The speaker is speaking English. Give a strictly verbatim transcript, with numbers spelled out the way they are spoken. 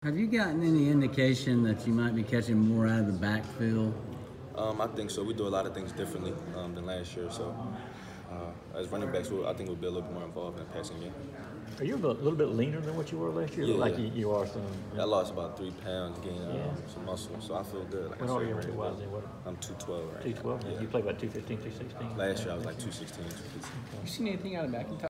Have you gotten any indication that you might be catching more out of the backfield? Um, I think so. We do a lot of things differently um, than last year. So, uh, as running backs, we'll, I think we'll be a little bit more involved in the passing game. Are you a little bit leaner than what you were last year? Yeah, like yeah. you, you are some. Yeah, I lost about three pounds, gained uh, Yeah. some muscle, so I feel good. Like What I are said, you ready two to wise? go. What? I'm two twelve right two twelve. now. Yeah. You play about two fifteen, two sixteen. Last year I was like two sixteen, two fifteen. You seen anything out of McIntyre?